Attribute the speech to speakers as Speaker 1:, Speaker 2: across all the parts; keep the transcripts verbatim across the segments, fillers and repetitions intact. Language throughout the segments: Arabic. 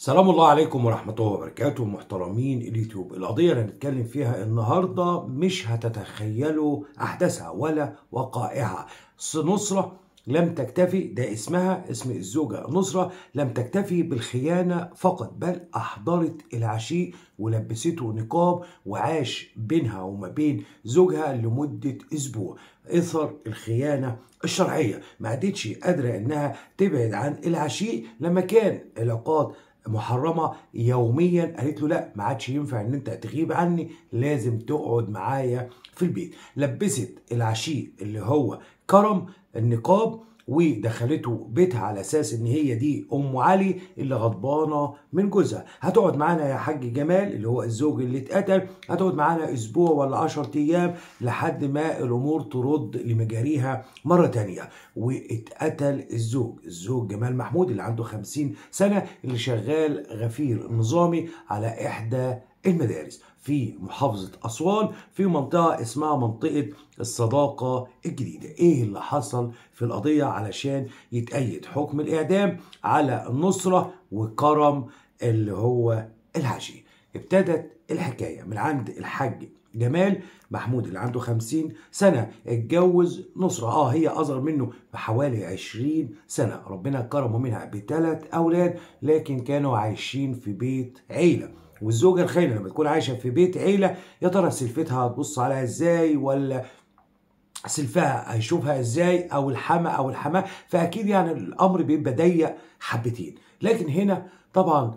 Speaker 1: سلام الله عليكم ورحمة الله وبركاته محترمين اليوتيوب. القضية اللي هنتكلم فيها النهاردة مش هتتخيلوا أحداثها ولا وقائعها. نصرة لم تكتفي، ده اسمها اسم الزوجة نصرة، لم تكتفي بالخيانة فقط، بل أحضرت العشيق ولبسته نقاب وعاش بينها وما بين زوجها لمدة أسبوع إثر الخيانة الشرعية. ما عادتش قادرة إنها تبعد عن العشيق لما كان علاقات محرمه يوميا. قالت له لا، ما عادش ينفع ان انت تغيب عني، لازم تقعد معايا في البيت. لبست العشيق اللي هو كرم النقاب ودخلته بيتها على اساس ان هي دي ام علي اللي غضبانه من جوزها. هتقعد معانا يا حاج جمال اللي هو الزوج اللي اتقتل، هتقعد معانا اسبوع ولا عشرة ايام لحد ما الامور ترد لمجاريها مره تانية. واتقتل الزوج الزوج جمال محمود اللي عنده خمسين سنه، اللي شغال غفير نظامي على احدى المدارس في محافظة أسوان في منطقة اسمها منطقة الصداقة الجديدة. إيه اللي حصل في القضية علشان يتأيد حكم الإعدام على النصرة وكرم اللي هو العشي؟ ابتدت الحكاية من عند الحاج جمال محمود اللي عنده خمسين سنة، اتجوز نصرة. اه هي أصغر منه بحوالي عشرين سنة، ربنا كرمه منها بثلاث أولاد، لكن كانوا عايشين في بيت عيلة. والزوجة الخاينة لما تكون عايشة في بيت عيلة، يا ترى سلفتها هتبص عليها ازاي، ولا سلفها هيشوفها ازاي، او الحما او الحماه، فاكيد يعني الامر بيبقى ضيق حبتين. لكن هنا طبعا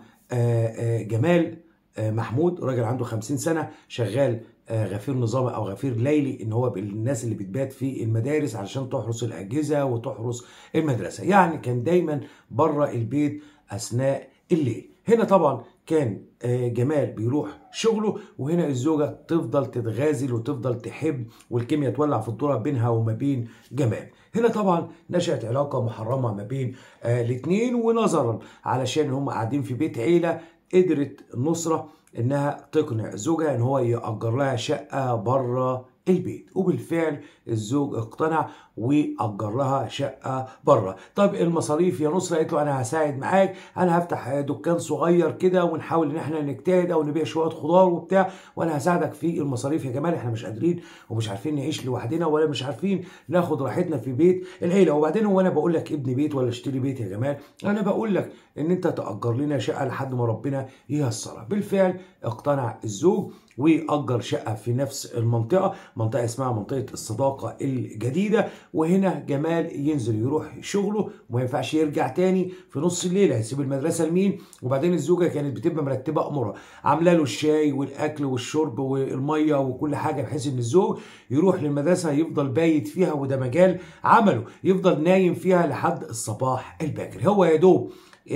Speaker 1: جمال محمود راجل عنده خمسين سنة، شغال غفير نظامي او غفير ليلي، ان هو بالناس اللي بتبات في المدارس علشان تحرس الاجهزه وتحرس المدرسه، يعني كان دايما بره البيت اثناء الليل. هنا طبعا كان جمال بيروح شغله، وهنا الزوجه تفضل تتغازل وتفضل تحب، والكيمياء تولع في الذره بينها وما بين جمال. هنا طبعا نشأت علاقه محرمه ما بين الاثنين، ونظرا علشان هم قاعدين في بيت عيله، قدرت نصرة انها تقنع زوجها ان هو يأجر لها شقة بره البيت، وبالفعل الزوج اقتنع واجر لها شقه بره. طب المصاريف يا نصرة؟ قالت له انا هساعد معاك، انا هفتح دكان صغير كده ونحاول ان احنا نجتهد او نبيع شويه خضار وبتاع، وانا هساعدك في المصاريف يا جمال، احنا مش قادرين ومش عارفين نعيش لوحدنا ولا مش عارفين ناخد راحتنا في بيت العيله. وبعدين هو انا بقول لك ابني بيت ولا اشتري بيت يا جمال؟ انا بقول لك ان انت تأجر لنا شقه لحد ما ربنا ييسرها. بالفعل اقتنع الزوج وأجر شقة في نفس المنطقة، منطقة اسمها منطقة الصداقة الجديدة. وهنا جمال ينزل يروح شغله وما ينفعش يرجع تاني في نص الليل، هيسيب المدرسة لمين؟ وبعدين الزوجة كانت بتبقى مرتبة أمورها، عاملة له الشاي والأكل والشرب والمية وكل حاجة، بحيث إن الزوج يروح للمدرسة يفضل بايت فيها، وده مجال عمله، يفضل نايم فيها لحد الصباح الباكر. هو يا دوب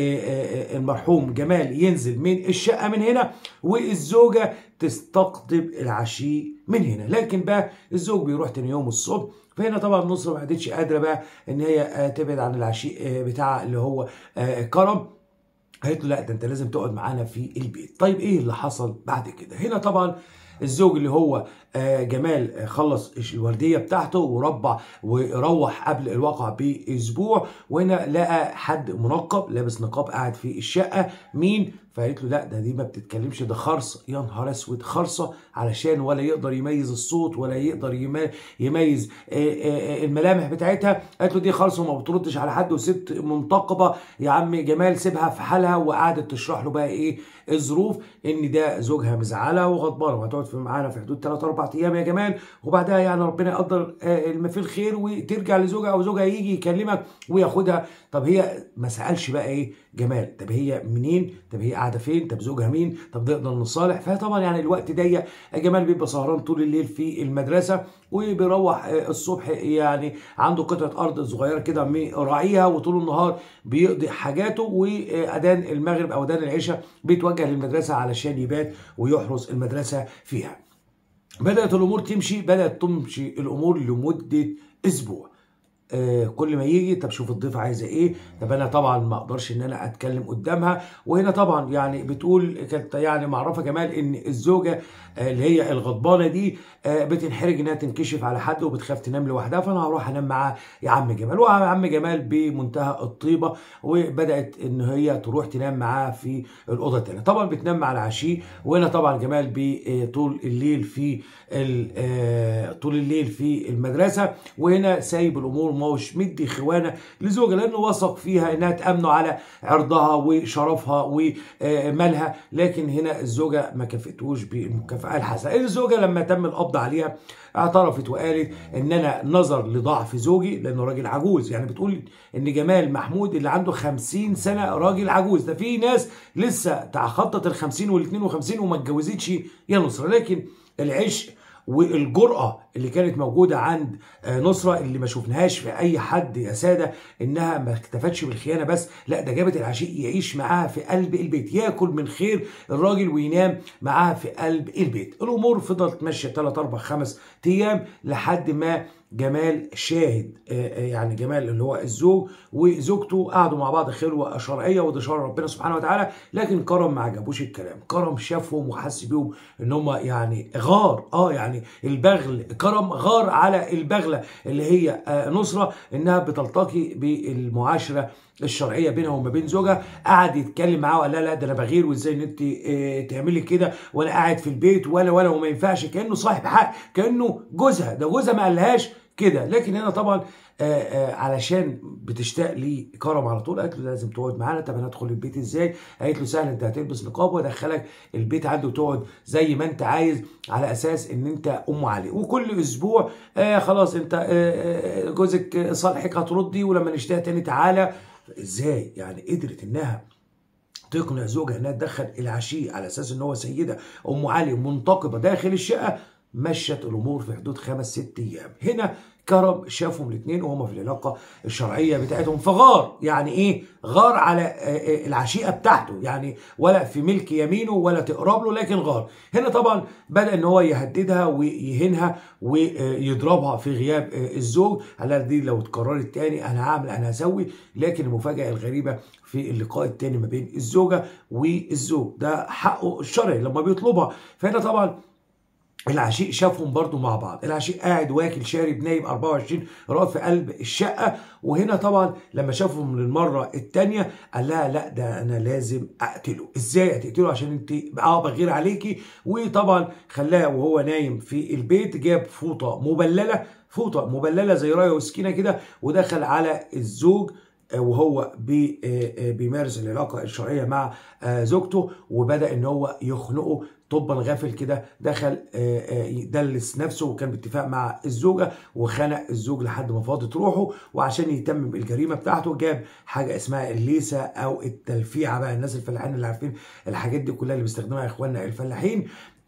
Speaker 1: المرحوم جمال ينزل من الشقة من هنا، والزوجة تستقطب العشيق من هنا. لكن بقى الزوج بيروح تاني يوم الصبح، فهنا طبعا نصرة ما عادتش قادرة بقى ان هي تبعد عن العشيق بتاعها اللي هو كرم. قالت له لا، ده انت لازم تقعد معانا في البيت. طيب ايه اللي حصل بعد كده؟ هنا طبعا الزوج اللي هو جمال خلص الورديه بتاعته وربع وروح قبل الواقع باسبوع، وهنا لقى حد منقب لابس نقاب قاعد في الشقه. مين؟ فقالت له لا، ده دي ما بتتكلمش، ده خرصه. يا نهار اسود، خرصه علشان ولا يقدر يميز الصوت ولا يقدر يميز الملامح بتاعتها. قالت له دي خرصه وما بتردش على حد، وست منتقبه يا عم جمال سيبها في حالها. وقعدت تشرح له بقى ايه الظروف، ان ده زوجها مزعلها وغضبانه، وهتقعد في معانا في حدود ثلاث اربع ايام يا جمال، وبعدها يعني ربنا يقدر ما فيه الخير وترجع لزوجها، او زوجها يجي يكلمك وياخدها. طب هي ما سالش بقى ايه جمال، طب هي منين؟ طب هي قاعده فين؟ طب زوجها مين؟ طب نقدر نصالح؟ فطبعا يعني الوقت ضيق، جمال بيبقى سهران طول الليل في المدرسه، وبيروح الصبح يعني عنده قطعه ارض صغيره كده راعيها، وطول النهار بيقضي حاجاته، واذان المغرب او اذان العشاء بيتوجه للمدرسه علشان يبات ويحرس المدرسه فيها. بدات الامور تمشي، بدات تمشي الامور لمده اسبوع. آه كل ما يجي طب شوف الضيفه عايزه ايه، طب انا طبعا ما اقدرش ان انا اتكلم قدامها. وهنا طبعا يعني بتقول كانت يعني معرفه جمال ان الزوجه آه اللي هي الغضبانه دي آه بتنحرج انها تنكشف على حد وبتخاف تنام لوحدها، فانا هروح انام معاه يا عم جمال. وعم جمال بمنتهى الطيبه وبدات ان هي تروح تنام معاه في الاوضه الثانيه. طبعا بتنام مع العشيق. وهنا طبعا جمال طول الليل في طول الليل في المدرسه، وهنا سايب الامور مش مدي خوانه لزوجها لانه وثق فيها انها تامنه على عرضها وشرفها ومالها. لكن هنا الزوجه ما كفتوش بالمكافاه الحسنه. الزوجه لما تم القبض عليها اعترفت وقالت ان انا نظر لضعف زوجي لانه راجل عجوز. يعني بتقول ان جمال محمود اللي عنده خمسين سنه راجل عجوز، ده في ناس لسه تخطت ال خمسين وال اتنين وخمسين وما اتجوزتش يا نصره. لكن العشق والجرأة اللي كانت موجودة عند نصرة اللي ما شفناهاش في أي حد يا سادة، إنها ما اكتفتش بالخيانة بس، لا ده جابت العشيق يعيش معاها في قلب البيت، ياكل من خير الراجل وينام معاها في قلب البيت. الأمور فضلت ماشية ثلاث أربع خمس أيام لحد ما جمال شاهد يعني جمال اللي هو الزوج وزوجته قعدوا مع بعض خلوه شرعيه وده شرع ربنا سبحانه وتعالى. لكن كرم ما عجبوش الكلام، كرم شافهم وحس بيهم ان هم يعني غار اه يعني البغل. كرم غار على البغله اللي هي نصره انها بتلتقي بالمعاشره الشرعيه بينها وما بين زوجها. قعد يتكلم معاه وقال لا لا ده انا بغير وازاي ان انت اه تعملي كده وانا قاعد في البيت ولا ولا وما ينفعش، كانه صاحب حق، كانه جوزها، ده جوزها ما قالهاش كده. لكن هنا طبعا آآ آآ علشان بتشتاق لي كرم على طول قالت له لازم تقعد معانا. طب انا ادخل البيت ازاي؟ قالت له سهل، انت هتلبس نقاب وادخلك البيت عنده وتقعد زي ما انت عايز على اساس ان انت ام علي. وكل اسبوع آه خلاص انت آه جوزك صالحك هتردي ولما نشتاق تاني تعالى. ازاي يعني قدرت انها تقنع زوجها انها تدخل العشيق على اساس ان هو سيده ام علي منتقبه داخل الشقه؟ مشت الامور في حدود خمس ست ايام. هنا كرم شافهم الاثنين وهم في العلاقه الشرعيه بتاعتهم فغار. يعني ايه غار؟ على العشيقه بتاعته، يعني ولا في ملك يمينه ولا تقرب له، لكن غار. هنا طبعا بدا ان هو يهددها ويهينها ويضربها في غياب الزوج، على دي لو اتكررت تاني انا هعمل انا هسوي. لكن المفاجاه الغريبه في اللقاء التاني ما بين الزوجه والزوج، ده حقه الشرعي لما بيطلبها. فهنا طبعا العشيق شافهم برضو مع بعض. العشيق قاعد واكل شارب نايم اربعة وعشرين رائد في قلب الشقه. وهنا طبعا لما شافهم للمره الثانيه قال لها لا ده انا لازم اقتله. ازاي هتقتله؟ عشان انت اه بغير عليكي. وطبعا خلاه وهو نايم في البيت جاب فوطه مبلله، فوطه مبلله زي رايه وسكينه كده، ودخل على الزوج وهو بيمارس العلاقه الشرعيه مع زوجته، وبدا ان هو يخنقه طبا غافل كده. دخل يدلس نفسه وكان باتفاق مع الزوجه وخنق الزوج لحد ما فاضت روحه. وعشان يتمم الجريمه بتاعته جاب حاجه اسمها الليسه او التلفيعه، بقى الناس الفلاحين اللي عارفين الحاجات دي كلها اللي بيستخدموها اخواننا الفلاحين،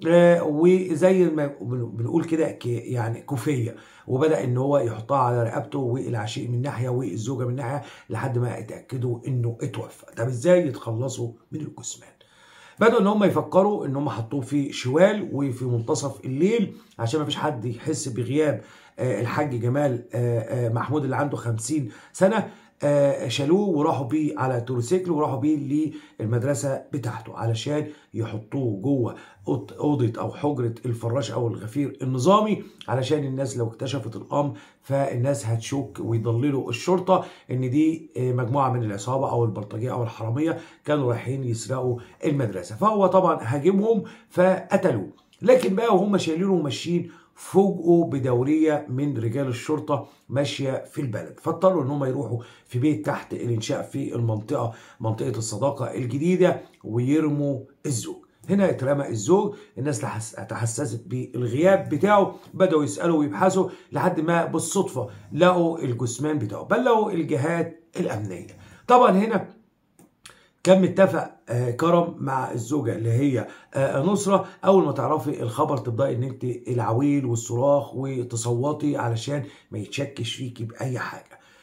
Speaker 1: وزي ما بنقول كده يعني كوفيه، وبدا ان هو يحطها على رقبته والعشيق من ناحيه والزوجه من ناحيه لحد ما اتاكدوا انه اتوفى. طب ازاي يتخلصوا من الجثمان؟ بدأوا ان هم يفكروا ان هم حطوه في شوال وفي منتصف الليل عشان ما فيش حد يحس بغياب الحاج جمال محمود اللي عنده خمسين سنه. شالوه وراحوا بيه على توريسيكل وراحوا بيه للمدرسه بتاعته علشان يحطوه جوه اوضه او حجره الفراش او الغفير النظامي، علشان الناس لو اكتشفت الامر فالناس هتشك ويضللوا الشرطه ان دي مجموعه من العصابه او البلطجيه او الحراميه كانوا رايحين يسرقوا المدرسه. فهو طبعا هاجمهم فقتلوه. لكن بقى وهم شايلينه وماشيين فوجئوا بدوريه من رجال الشرطه ماشيه في البلد، فاضطروا ان هم يروحوا في بيت تحت الانشاء في المنطقه منطقه الصداقه الجديده ويرموا الزوج. هنا اترمى الزوج. الناس تحسست بالغياب بتاعه، بدأوا يسألوا ويبحثوا لحد ما بالصدفة لقوا الجثمان بتاعه، بلغوا الجهات الأمنية. طبعا هنا كان متفق كرم مع الزوجة اللي هي نصرة أول ما تعرفي الخبر تبدأي إن أنت العويل والصراخ وتصوتي علشان ما يتشكش فيكي بأي حاجة.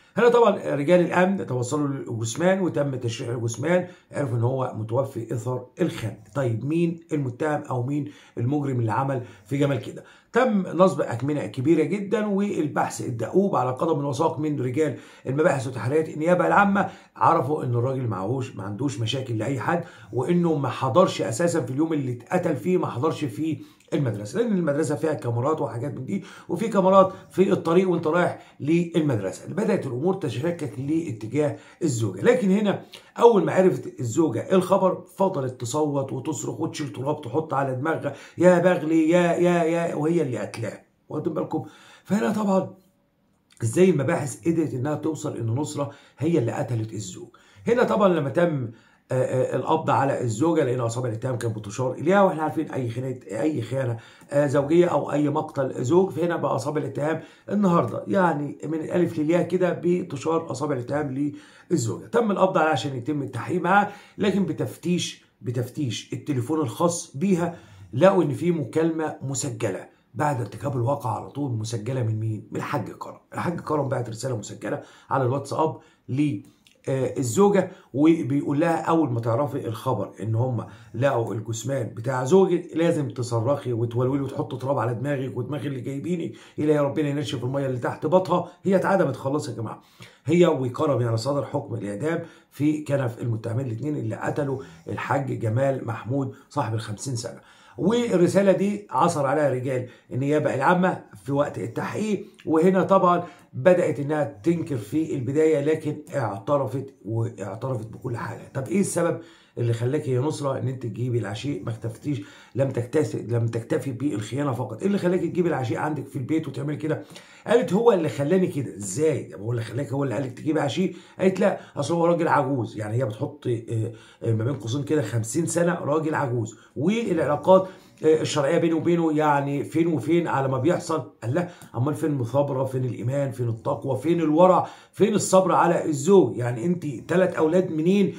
Speaker 1: هنا طبعا رجال الامن توصلوا للجثمان وتم تشريح الجثمان، عرفوا ان هو متوفي اثر الخنق. طيب مين المتهم او مين المجرم اللي عمل في جمال كده؟ تم نصب اكمنه كبيره جدا، والبحث الدؤوب على قدم وساق من رجال المباحث وتحريات النيابه العامه، عرفوا ان الراجل معهوش ما عندوش مشاكل لاي حد، وانه ما حضرش اساسا في اليوم اللي اتقتل فيه، ما حضرش فيه المدرسه، لان المدرسه فيها كاميرات وحاجات من دي، وفي كاميرات في الطريق وانت رايح للمدرسه. بدات الامور تتشكك لاتجاه الزوجه، لكن هنا اول ما عرفت الزوجه الخبر فضلت تصوت وتصرخ وتشيل تراب تحط على دماغها، يا بغلي يا يا يا وهي اللي قتلاه. واخدين بالكم؟ فهنا طبعا ازاي المباحث قدرت انها توصل ان نصره هي اللي قتلت الزوج. هنا طبعا لما تم القبض على الزوجه، لان اصابع الاتهام كانت بتشار اليها، واحنا عارفين اي خيانه اي خيانه زوجيه او اي مقتل زوج، فهنا بقى اصابع الاتهام النهارده يعني من الالف للياء كده بتشار اصابع الاتهام للزوجه. تم القبض عليها عشان يتم التحقيق معاها، لكن بتفتيش بتفتيش التليفون الخاص بيها لقوا ان في مكالمه مسجله بعد ارتكاب الواقع على طول، مسجله من مين؟ من الحاج كرم. الحاج كرم بعت رساله مسجله على الواتساب ل الزوجه، وبيقول لها اول ما تعرفي الخبر ان هم لقوا الجثمان بتاع زوجك لازم تصرخي وتولولي وتحط تراب على دماغك ودماغ اللي جايبيني الى يا ربنا ينشف الميه اللي تحت بطها. هي اتعدمت خلاص يا جماعه، هي وكرم يعني صدر حكم الاعدام في كنف المتهمين الاثنين اللي قتلوا الحاج جمال محمود صاحب ال خمسين سنه. والرساله دي عثر عليها رجال النيابه العامه في وقت التحقيق، وهنا طبعا بدات انها تنكر في البدايه، لكن اعترفت واعترفت بكل حاجه. طب ايه السبب اللي خلاكي يا نصره ان انت تجيبي العشيق ما اكتفتيش لم تكتفي لم تكتفي بالخيانه فقط؟ ايه اللي خلاكي تجيبي العشيق عندك في البيت وتعملي كده؟ قالت هو اللي خلاني كده. ازاي؟ هو اللي خلاك هو اللي قالك تجيبي عشيق؟ قالت لا اصل هو راجل عجوز، يعني هي بتحط ما بين قوسين كده خمسين سنه، راجل عجوز، والعلاقات الشرعيه بينه وبينه يعني فين وفين على ما بيحصل. قال لا امال فين المثابره، فين الايمان، فين التقوى، فين الورع، فين الصبر على الزوج؟ يعني انت ثلاث اولاد منين؟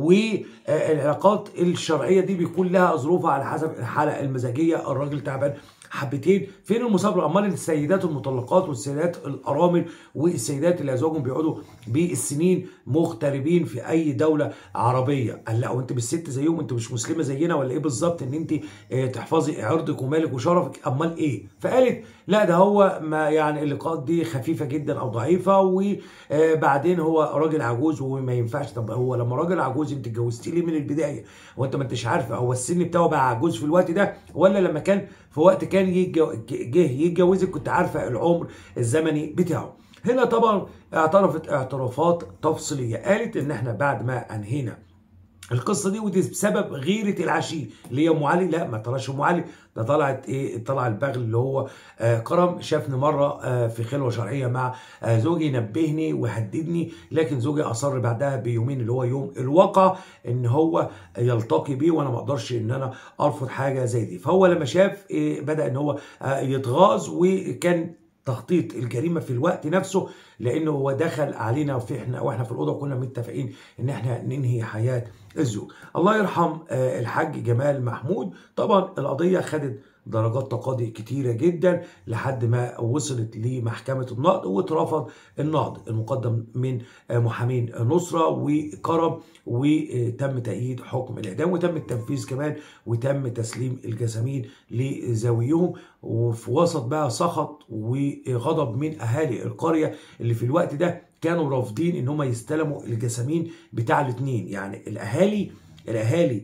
Speaker 1: والعلاقات الشرعيه دي بيكون لها ظروفها على حسب الحاله المزاجيه، الراجل تعبان حبتين، فين المثابره؟ امال السيدات المطلقات والسيدات الارامل والسيدات اللي ازواجهم بيقعدوا بالسنين مغتربين في اي دوله عربيه. قال لا وانت بالست زيهم، انت مش مسلمه زينا ولا ايه بالظبط ان انت تحفظي عرضك ومالك وشرفك؟ امال ايه؟ فقالت لا ده هو ما يعني اللقاءات دي خفيفه جدا او ضعيفه، وبعدين هو راجل عجوز وما ينفعش. طب هو لما راجل عجوز انت اتجوزتيه ليه من البدايه؟ وانت ما انتش عارفه هو السن بتاعه بقى عجوز في الوقت ده، ولا لما كان في وقت كان جه يتجوزك كنت عارفه العمر الزمني بتاعه؟ هنا طبعا اعترفت اعترافات تفصيليه، قالت ان احنا بعد ما انهينا القصه دي ودي بسبب غيره العشيق اللي هي ام علي. لا ما طلعش ام علي، ده طلعت ايه؟ طلع البغل اللي هو آه كرم. شافني مره آه في خلوه شرعيه مع آه زوجي، نبهني وهددني، لكن زوجي اصر بعدها بيومين اللي هو يوم الواقع ان هو يلتقي بيه، وانا ما اقدرش ان انا ارفض حاجه زي دي. فهو لما شاف إيه بدا ان هو آه يتغاظ، وكان تخطيط الجريمه في الوقت نفسه، لانه هو دخل علينا وفي احنا واحنا في الاوضه كنا متفقين ان احنا ننهي حياه الزوج. الله يرحم الحاج جمال محمود. طبعا القضيه خدت درجات تقاضي كتيره جدا لحد ما وصلت لمحكمه النقض، واترفض النقض المقدم من محامين نصره وكرم، وتم تأييد حكم الاعدام، وتم التنفيذ كمان، وتم تسليم الجسامين لذويهم. وفي وسط بقى سخط وغضب من اهالي القريه اللي في الوقت ده كانوا رافضين ان هم يستلموا الجسامين بتاع الاثنين، يعني الاهالي الاهالي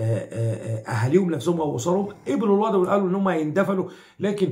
Speaker 1: اهاليهم نفسهم او اسرهم قبلوا الوضع وقالوا ان هم هيندفنوا، لكن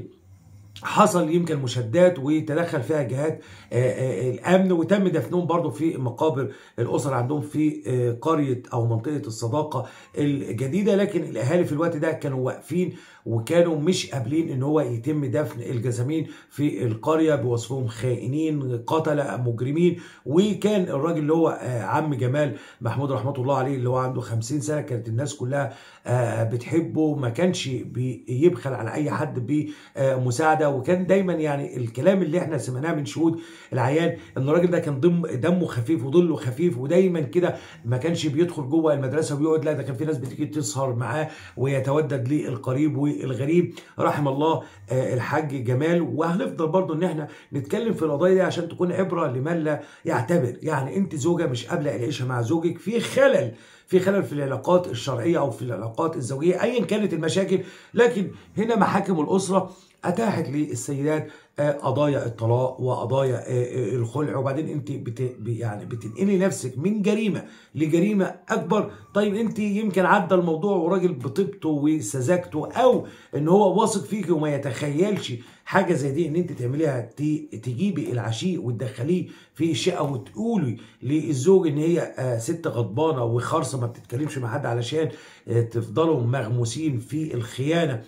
Speaker 1: حصل يمكن مشادات وتدخل فيها جهات الامن، وتم دفنهم برضو في مقابر الاسر عندهم في قريه او منطقه الصداقه الجديده. لكن الاهالي في الوقت ده كانوا واقفين وكانوا مش قابلين ان هو يتم دفن الجسامين في القريه بوصفهم خائنين قتله مجرمين. وكان الراجل اللي هو عم جمال محمود رحمه الله عليه اللي هو عنده خمسين سنه كانت الناس كلها بتحبه، ما كانش بيبخل على اي حد بمساعده القعده، وكان دايما يعني الكلام اللي احنا سمعناه من شهود العيان ان الراجل ده كان دم دمه خفيف وظله خفيف، ودايما كده ما كانش بيدخل جوه المدرسه ويقعد، لا ده كان في ناس بتيجي تسهر معاه ويتودد للقريب والغريب. رحم الله الحاج جمال. وهنفضل برضو ان احنا نتكلم في القضايا دي عشان تكون عبره لمن لا يعتبر. يعني انت زوجه مش قابله العيشه مع زوجك، في خلل في خلل في العلاقات الشرعيه او في العلاقات الزوجيه ايا كانت المشاكل، لكن هنا محاكم الاسره اتاحت للسيدات قضايا الطلاق وقضايا الخلع. وبعدين انت بت يعني بتنقلي نفسك من جريمه لجريمه اكبر. طيب انت يمكن عدى الموضوع وراجل بطيبته وسذاجته، او ان هو واثق فيكي وما يتخيلش حاجه زي دي ان انت تعمليها، تجيبي العشيق وتدخليه في الشقه وتقولي للزوج ان هي ست غضبانه وخرصه ما بتتكلمش مع حد علشان تفضلوا مغموسين في الخيانه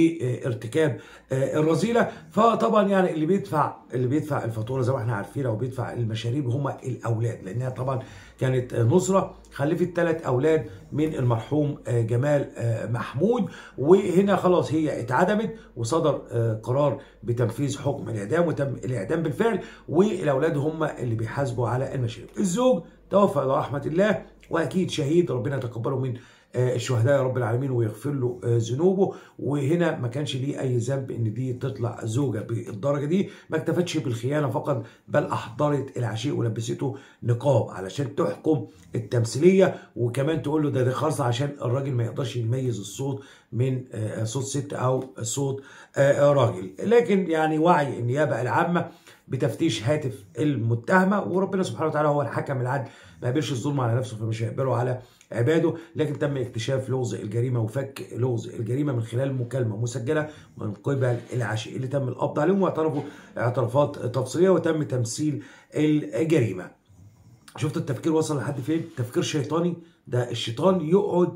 Speaker 1: وارتكاب الرذيله. فطبعا يعني اللي بيدفع اللي بيدفع الفاتوره زي ما احنا عارفين او بيدفع المشاريب هم الاولاد، لانها طبعا كانت نصره خلفت ثلاث اولاد من المرحوم جمال محمود، وهنا خلاص هي اتعدمت وصدر قرار بتنفيذ حكم الاعدام وتم الاعدام بالفعل، والاولاد هم اللي بيحاسبوا على المشاريب. الزوج توفى الى رحمه الله، واكيد شهيد، ربنا يتقبله من الشهداء يا رب العالمين ويغفر له ذنوبه. وهنا ما كانش ليه اي ذنب ان دي تطلع زوجه بالدرجه دي. ما اكتفتش بالخيانه فقط، بل احضرت العشيق ولبسته نقاب علشان تحكم التمثيليه، وكمان تقول له ده دي خالصه عشان الراجل ما يقدرش يميز الصوت من صوت ست او صوت راجل. لكن يعني وعي النيابه العامه بتفتيش هاتف المتهمه، وربنا سبحانه وتعالى هو الحكم العادل، ما قبلش الظلم على نفسه فمش هيقبله على عباده. لكن تم اكتشاف لغز الجريمه وفك لغز الجريمه من خلال مكالمه مسجله من قبل العشيق اللي تم القبض عليهم، واعترفوا اعترافات تفصيليه وتم تمثيل الجريمه. شفت التفكير وصل لحد فين؟ تفكير شيطاني. ده الشيطان يقعد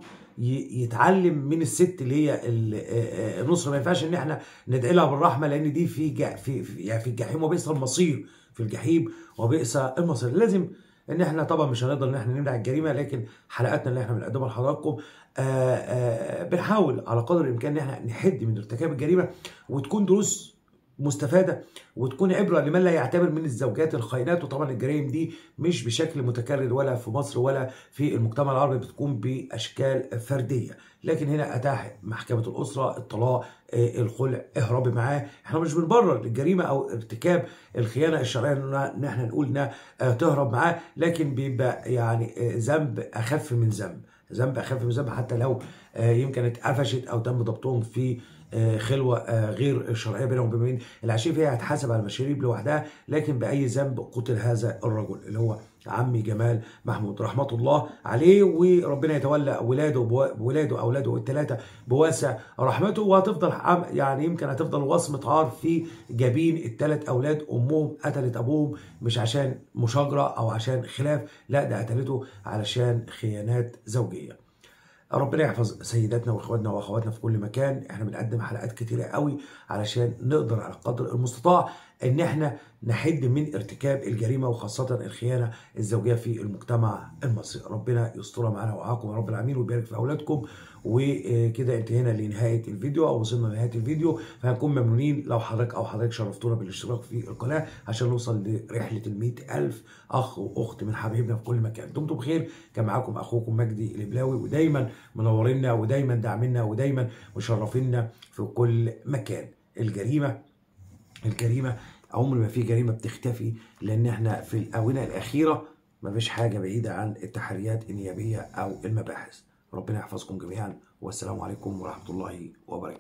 Speaker 1: يتعلم من الست اللي هي النصر. ما ينفعش ان احنا ندعي لها بالرحمه، لان دي في في يعني في الجحيم وبئس المصير، في الجحيم وبئس المصير. لازم ان احنا طبعا مش هنقدر ان احنا نمنع الجريمه، لكن حلقاتنا اللي احنا بنقدمها لحضراتكم بنحاول على قدر الامكان ان احنا نحد من ارتكاب الجريمه، وتكون دروس مستفاده وتكون عبره لمن لا يعتبر من الزوجات الخاينات. وطبعا الجرائم دي مش بشكل متكرر ولا في مصر ولا في المجتمع العربي، بتكون باشكال فرديه. لكن هنا اتاح محكمه الاسره الطلاق، الخلع، اهربي معاه. احنا مش بنبرر للجريمه او ارتكاب الخيانه الشرعيه ان احنا نقول انها تهرب معاه، لكن بيبقى يعني ذنب اخف من ذنب ذنب اخف من ذنب حتى لو يمكن اتقفشت او تم ضبطهم في خلوه غير شرعيه بينهم وبين العشيق. فهي هتحاسب على المشاريب لوحدها، لكن باي ذنب قتل هذا الرجل اللي هو عمي جمال محمود رحمه الله عليه، وربنا يتولى ولاده بولاده اولاده الثلاثه بواسع رحمته. وهتفضل يعني يمكن هتفضل وصمه عار في جبين الثلاث اولاد. امهم قتلت ابوهم مش عشان مشاجره او عشان خلاف، لا ده قتلته علشان خيانات زوجيه. ربنا يحفظ سيداتنا واخواتنا واخواتنا في كل مكان. احنا بنقدم حلقات كتيره قوي علشان نقدر على قدر المستطاع ان احنا نحد من ارتكاب الجريمه، وخاصه الخيانه الزوجيه في المجتمع المصري. ربنا يسترها معانا ومعاكم يا رب العالمين ويبارك في اولادكم. وكده انتهينا لنهايه الفيديو او وصلنا لنهايه الفيديو، فهنكون ممنونين لو حضرتك او حضرتك شرفتونا بالاشتراك في القناه عشان نوصل لرحله ال مئة ألف اخ واخت من حبايبنا في كل مكان. دمتم بخير. كان معاكم اخوكم مجدي البلاوي، ودايما منورينا ودايما داعمينا ودايما مشرفينا في كل مكان. الجريمه الجريمه عمر ما في جريمه بتختفي، لان احنا في الاونه الاخيره ما فيش حاجه بعيده عن التحريات النيابيه او المباحث. ربنا يحفظكم جميعا، والسلام عليكم ورحمه الله وبركاته.